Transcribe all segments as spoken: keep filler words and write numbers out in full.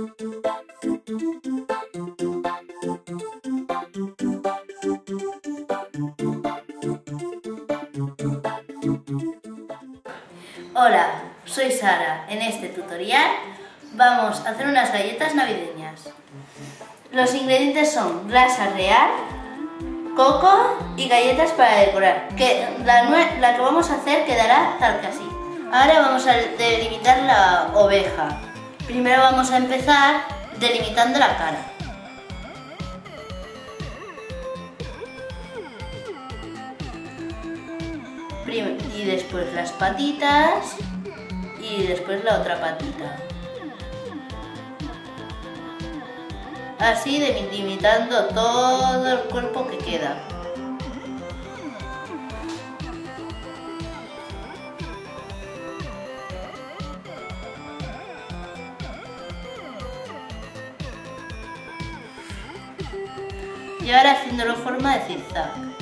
Hola, soy Sara. En este tutorial vamos a hacer unas galletas navideñas. Los ingredientes son grasa real, coco y galletas para decorar. Que la, la que vamos a hacer quedará tal que así. Ahora vamos a delimitar la oveja. Primero vamos a empezar delimitando la cara. Y después las patitas y después la otra patita. Así delimitando todo el cuerpo que queda. Y ahora haciéndolo en forma de zigzag.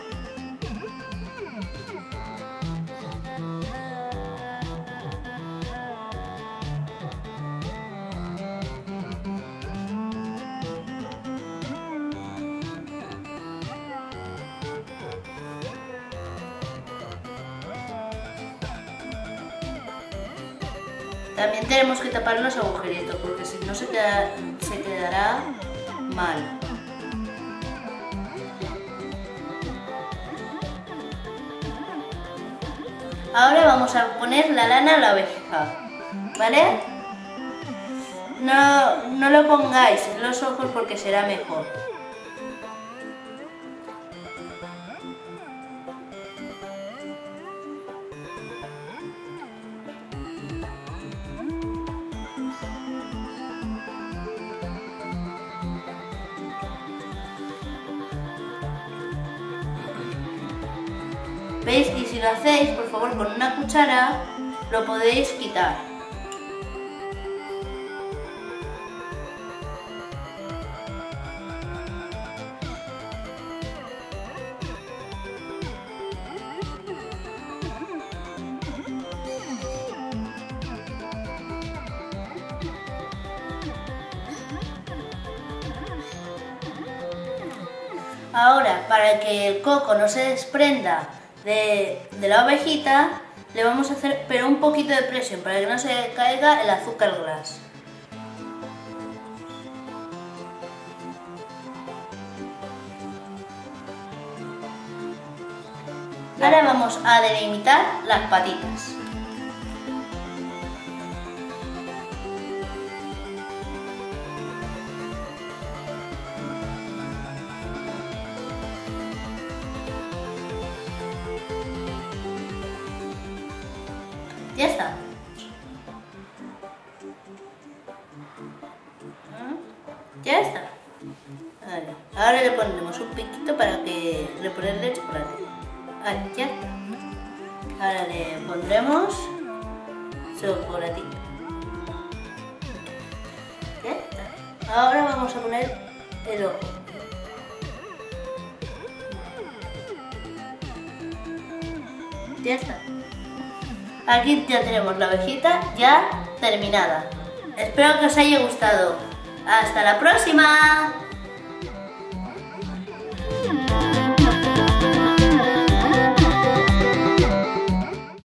También tenemos que tapar los agujeritos porque si no se, queda, se quedará mal. Ahora vamos a poner la lana a la oveja, ¿vale? No, no lo pongáis en los ojos porque será mejor. ¿Veis? Y si lo hacéis, por favor, con una cuchara, lo podéis quitar. Ahora, para que el coco no se desprenda De, de la ovejita, le vamos a hacer pero un poquito de presión para que no se caiga el azúcar glass. Ahora vamos a delimitar las patitas. Ya está. Ya está. Vale. Ahora le pondremos un piquito para que le ponerle chocolate. Vale, ya está. Ahora le pondremos chocolatito. Ya está. Ahora vamos a poner el ojo. Ya está. Aquí ya tenemos la ovejita ya terminada. Espero que os haya gustado. ¡Hasta la próxima!